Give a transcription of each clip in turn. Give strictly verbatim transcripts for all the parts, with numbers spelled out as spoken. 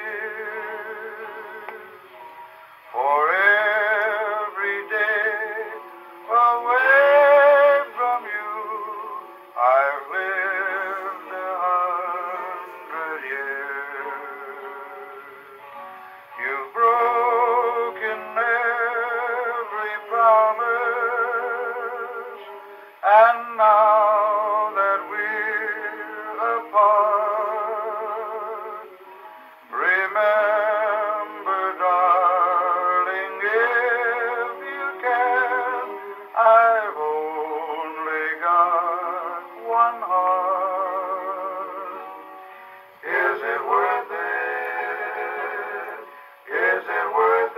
For every day away from you, I've lived a hundred years. You've broken every promise, and now that we're apart, remember, darling, if you can, I've only got one heart. Is it worth it? Is it worth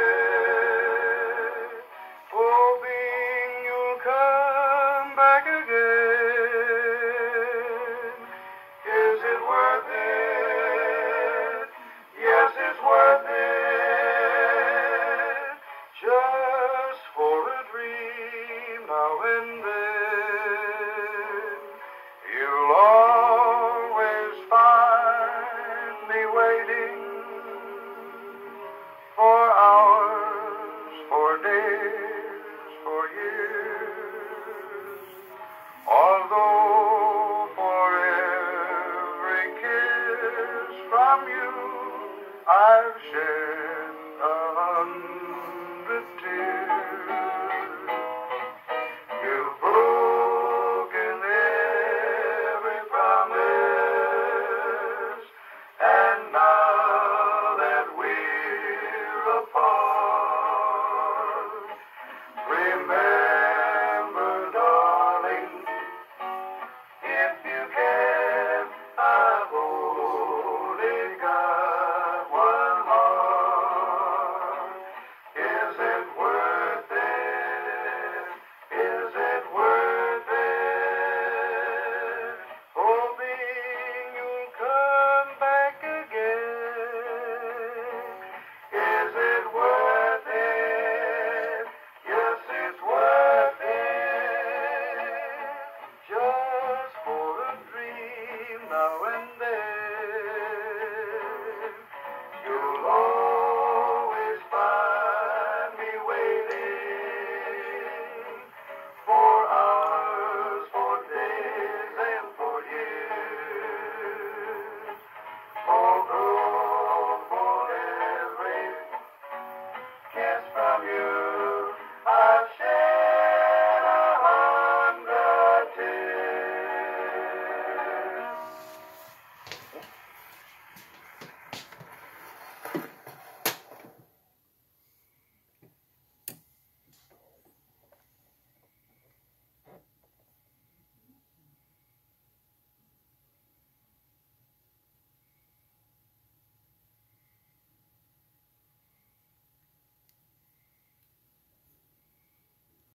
it? Hoping you'll come back again. Is it worth it? Yes, it's worth it. Just for a dream now and then. You'll always find me waiting for hours, for days, for years. Although for every kiss from you, I've shed a hundred tears. You've broken every promise, and now